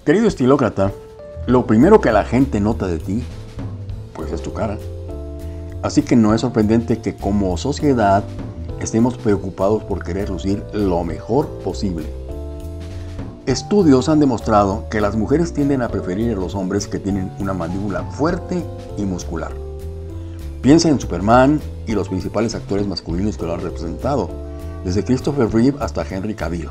Querido estilócrata, lo primero que la gente nota de ti, pues es tu cara. Así que no es sorprendente que como sociedad estemos preocupados por querer lucir lo mejor posible. Estudios han demostrado que las mujeres tienden a preferir a los hombres que tienen una mandíbula fuerte y muscular. Piensa en Superman y los principales actores masculinos que lo han representado, desde Christopher Reeve hasta Henry Cavill.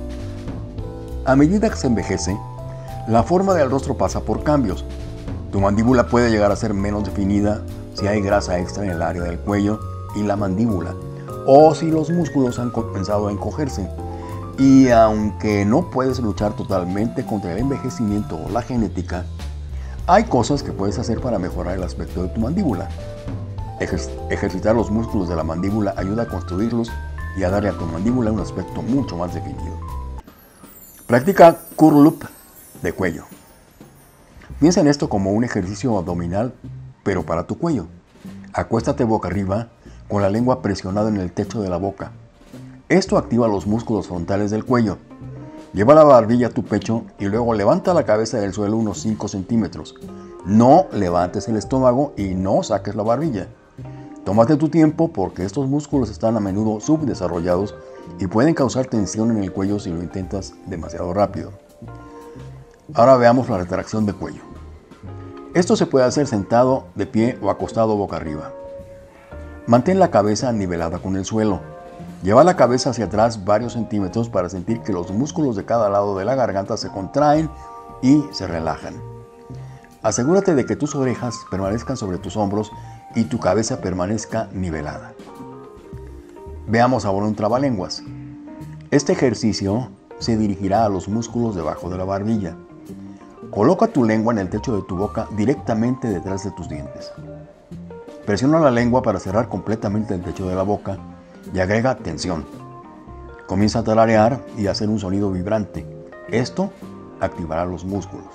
A medida que se envejece, la forma del rostro pasa por cambios. Tu mandíbula puede llegar a ser menos definida si hay grasa extra en el área del cuello y la mandíbula, o si los músculos han comenzado a encogerse. Y aunque no puedes luchar totalmente contra el envejecimiento o la genética, hay cosas que puedes hacer para mejorar el aspecto de tu mandíbula. Ejercitar los músculos de la mandíbula ayuda a construirlos y a darle a tu mandíbula un aspecto mucho más definido. Practica curl up de cuello. Piensa en esto como un ejercicio abdominal, pero para tu cuello. Acuéstate boca arriba con la lengua presionada en el techo de la boca. Esto activa los músculos frontales del cuello. Lleva la barbilla a tu pecho y luego levanta la cabeza del suelo unos 5 centímetros. No levantes el estómago y no saques la barbilla. Tómate tu tiempo porque estos músculos están a menudo subdesarrollados y pueden causar tensión en el cuello si lo intentas demasiado rápido. Ahora veamos la retracción de cuello. Esto se puede hacer sentado, de pie o acostado boca arriba. Mantén la cabeza nivelada con el suelo. Lleva la cabeza hacia atrás varios centímetros para sentir que los músculos de cada lado de la garganta se contraen y se relajan. Asegúrate de que tus orejas permanezcan sobre tus hombros y tu cabeza permanezca nivelada. Veamos ahora un trabalenguas. Este ejercicio se dirigirá a los músculos debajo de la barbilla. Coloca tu lengua en el techo de tu boca directamente detrás de tus dientes. Presiona la lengua para cerrar completamente el techo de la boca y agrega tensión. Comienza a tararear y a hacer un sonido vibrante. Esto activará los músculos.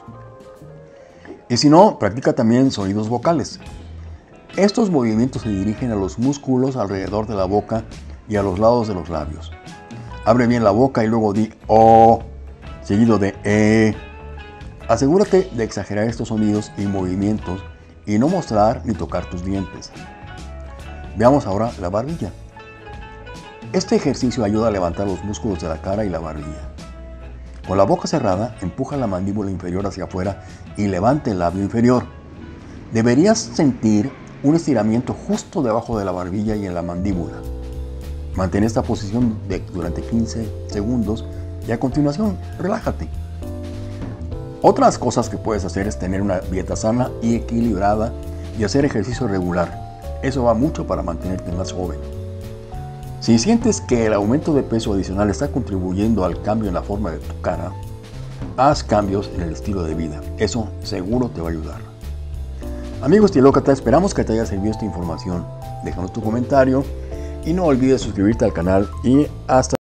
Y si no, practica también sonidos vocales. Estos movimientos se dirigen a los músculos alrededor de la boca y a los lados de los labios. Abre bien la boca y luego di O, seguido de E. Asegúrate de exagerar estos sonidos y movimientos y no mostrar ni tocar tus dientes. Veamos ahora la barbilla. Este ejercicio ayuda a levantar los músculos de la cara y la barbilla. Con la boca cerrada, empuja la mandíbula inferior hacia afuera y levanta el labio inferior. Deberías sentir un estiramiento justo debajo de la barbilla y en la mandíbula. Mantén esta posición durante 15 segundos y a continuación, relájate. Otras cosas que puedes hacer es tener una dieta sana y equilibrada y hacer ejercicio regular. Eso va mucho para mantenerte más joven. Si sientes que el aumento de peso adicional está contribuyendo al cambio en la forma de tu cara, haz cambios en el estilo de vida. Eso seguro te va a ayudar. Amigo estilócrata, esperamos que te haya servido esta información. Déjanos tu comentario y no olvides suscribirte al canal y hasta